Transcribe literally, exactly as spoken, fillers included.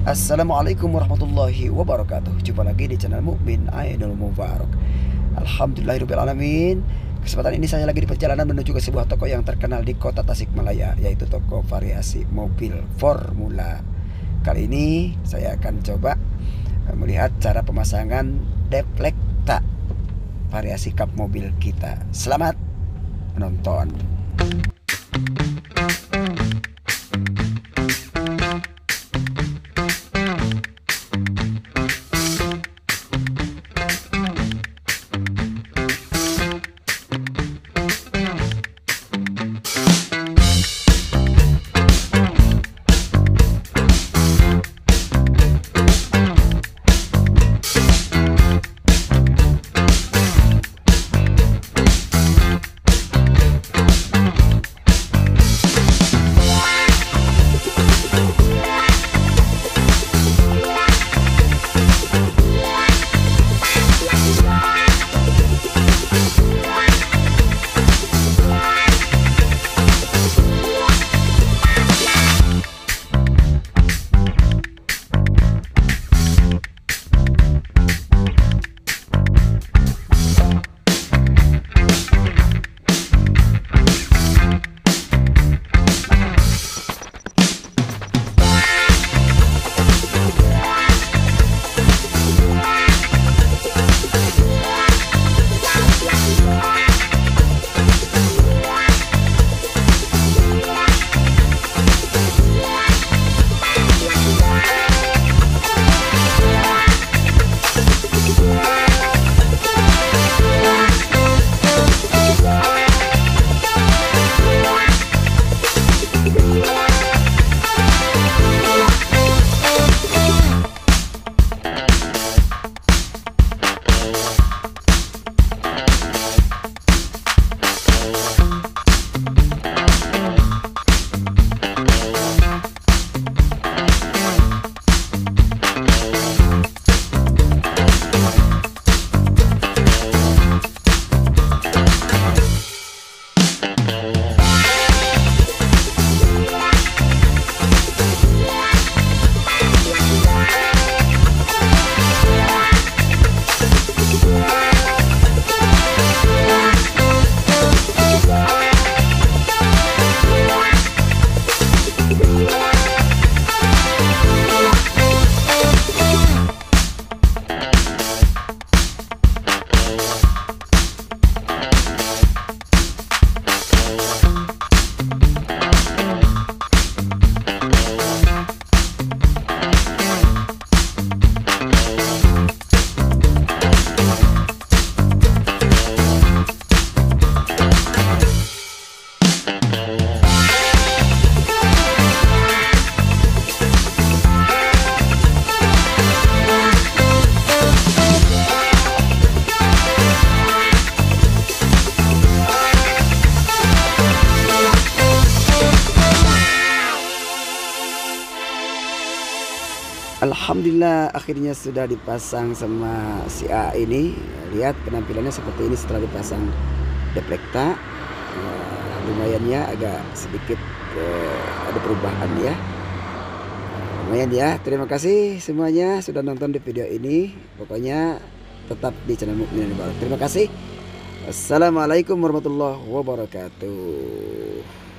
Assalamualaikum warahmatullahi wabarakatuh. Jumpa lagi di channel Mukmin Ainul Mubarak. Alhamdulillahirobbilalamin. Kesempatan ini saya lagi di perjalanan menuju ke sebuah toko yang terkenal di kota Tasikmalaya, yaitu toko variasi mobil Formula. Kali ini saya akan coba melihat cara pemasangan deflekta variasi kap mobil kita. Selamat menonton. Alhamdulillah akhirnya sudah dipasang sama si A ini. Lihat penampilannya seperti ini setelah dipasang deflekta. Uh, lumayan ya, agak sedikit uh, ada perubahan ya. Uh, lumayan ya. Terima kasih semuanya sudah nonton di video ini. Pokoknya tetap di channel Mukmin Ainul Mubarak. Terima kasih. Assalamualaikum warahmatullahi wabarakatuh.